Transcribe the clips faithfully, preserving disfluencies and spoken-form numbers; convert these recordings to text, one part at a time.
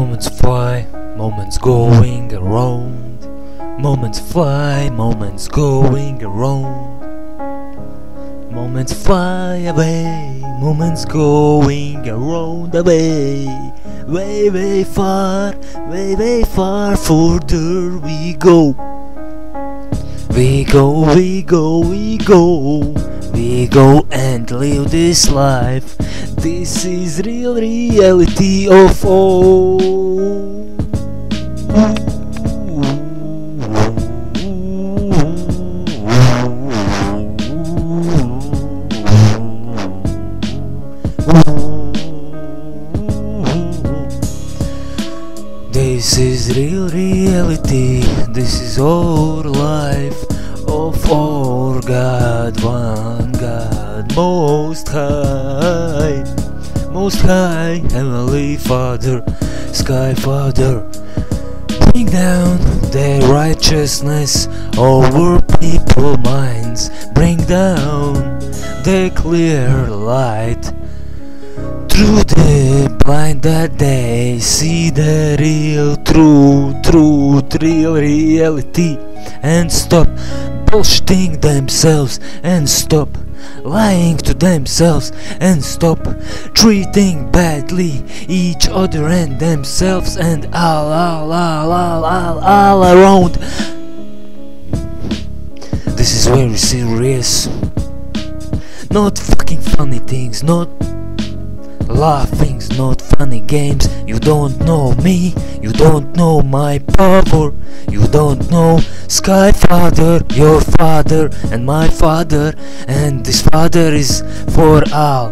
Moments fly, moments going around. Moments fly, moments going around. Moments fly away, moments going around away. Way, way far, way, way far, further we go. We go, we go, we go. We go and live this life. This is real reality of all. This is real reality. This is our life of our God, one God, Most High, Most High, Heavenly Father, Sky Father. Bring down their righteousness over people's minds. Bring down the clear light through the blind that they see the real truth, truth, real reality, and stop bullshitting themselves, and stop lying to themselves, and stop treating badly each other and themselves and all, all, all, all, all, all around. This is very serious. Not fucking funny things, not laughings, not funny games. You don't know me, you don't know my power, you don't know Sky Father, your father and my father, and this father is for all.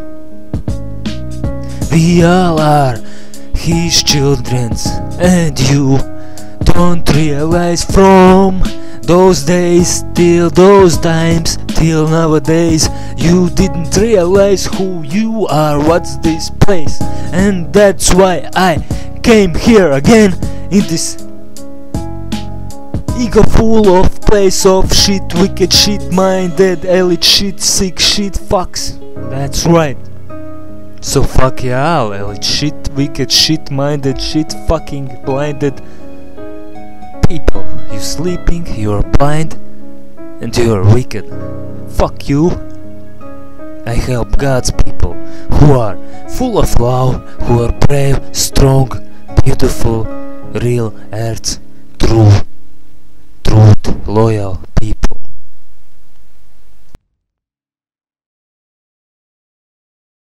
We all are his children, and you don't realize from those days till those times till nowadays you didn't realize who you are, what's this place, and that's why I came here again in this ego full of place of shit, wicked shit, minded, elite shit, sick shit, fucks. That's right. So fuck y'all, elite shit, wicked shit, minded shit, fucking blinded people. You sleeping, you're blind, and you're wicked. Fuck you. I help God's people who are full of love, who are brave, strong, beautiful, real, earth, true, truth, loyal people.